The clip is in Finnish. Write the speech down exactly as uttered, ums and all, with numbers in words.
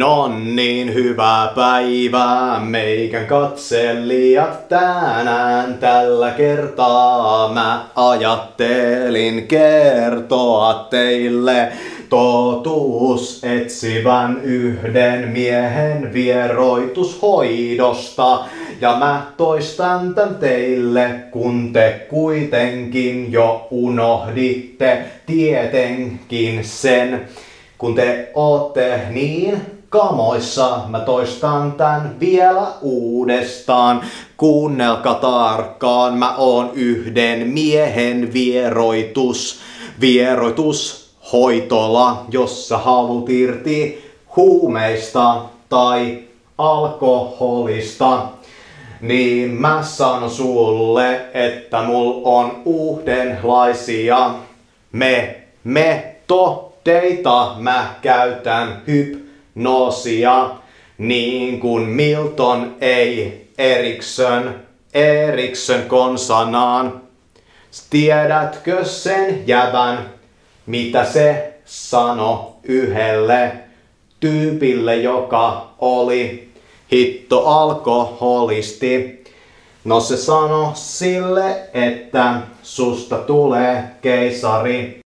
On niin hyvää päivää, meikän katselijat tänään. Tällä kertaa mä ajattelin kertoa teille totuus etsivän yhden miehen vieroitushoidosta. Ja mä toistan tän teille, kun te kuitenkin jo unohditte tietenkin sen. Kun te ootte niin kamoissa, mä toistan tän vielä uudestaan. Kuunnelkaa tarkkaan, mä oon yhden miehen vieroitus. Vieroitushoitola, jossa haluat irti huumeista tai alkoholista. Niin mä sanon sulle, että mul on uudenlaisia me, me, to. Teitä mä käytän hypnoosia, niin kuin Milton ei Eriksson, Eriksson konsanaan. Tiedätkö sen jävän, mitä se sano yhdelle tyypille, joka oli hitto alkoholisti? No se sano sille, että susta tulee keisari.